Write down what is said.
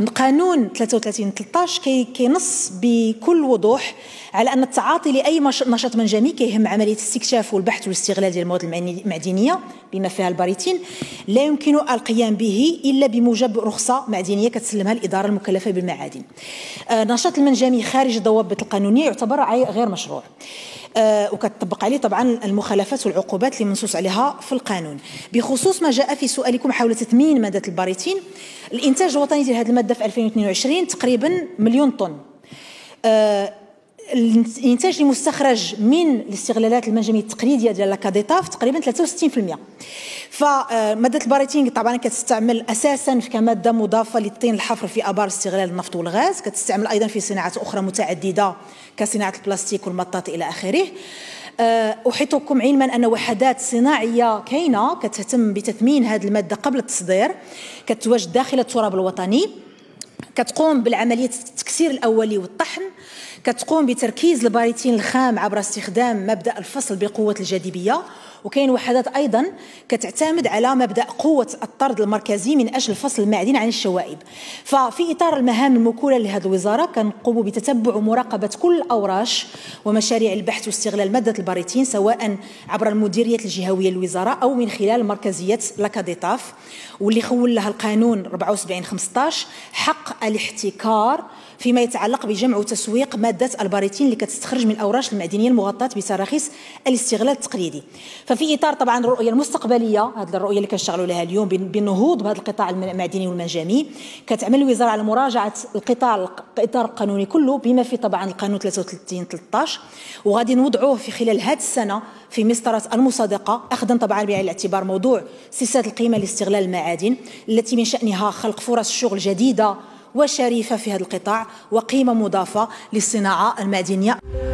قانون 33/13 كينص بكل وضوح على أن التعاطي لأي نشاط منجمي كيهم عملية الاستكشاف والبحث والاستغلال ديال المواد المعدنية بما فيها الباريتين لا يمكن القيام به إلا بموجب رخصة معدنية كتسلمها الإدارة المكلفة بالمعادن. النشاط المنجمي خارج الضوابط القانونية يعتبر غير مشروع، وكتطبق عليه طبعا المخالفات والعقوبات اللي منصوص عليها في القانون. بخصوص ما جاء في سؤالكم حول تثمين مادة الباريتين، الإنتاج الوطني ديال هذه المادة في 2022 تقريبا مليون طن. الانتاج المستخرج من الاستغلالات المنجميه التقليديه ديال لاكاديتاف تقريبا 63%. فماده الباريتين طبعا كتستعمل اساسا كماده مضافه للطين الحفر في ابار استغلال النفط والغاز، كتستعمل ايضا في صناعات اخرى متعدده كصناعه البلاستيك والمطاط الى اخره. احيطكم علما ان وحدات صناعيه كاينه كتهتم بتثمين هذه الماده قبل التصدير، كتواجد داخل التراب الوطني، كتقوم بالعمليه التكسير الاولي والطحن، كتقوم بتركيز الباريتين الخام عبر استخدام مبدأ الفصل بقوة الجاذبية، وكاين وحدات أيضا كتعتمد على مبدأ قوة الطرد المركزي من أجل فصل المعدن عن الشوائب. ففي إطار المهام الموكولة لهذه الوزارة كنقوم بتتبع ومراقبة كل الأوراش ومشاريع البحث واستغلال مادة الباريتين سواء عبر المديريات الجهوية للوزارة أو من خلال مركزية لاكاديتاف، واللي خول لها القانون 74/15 حق الاحتكار فيما يتعلق بجمع وتسويق مادة الباريتين اللي كتستخرج من الأوراش المعدنية المغطاة بتراخيص الاستغلال التقليدي. ففي إطار طبعا الرؤية المستقبلية، هذه الرؤية اللي كنشتغلوا لها اليوم بالنهوض بهذا القطاع المعدني والمنجمي، كتعمل الوزارة على مراجعة الإطار القانوني كله بما فيه طبعا القانون 33/13، وغادي نوضعوه في خلال هذه السنة في مسطرة المصادقة، أخذا طبعا بعين الاعتبار موضوع سلسلة القيمة لاستغلال المعادن التي من شأنها خلق فرص شغل جديدة وشريفة في هذا القطاع وقيمة مضافة للصناعة المعدنية.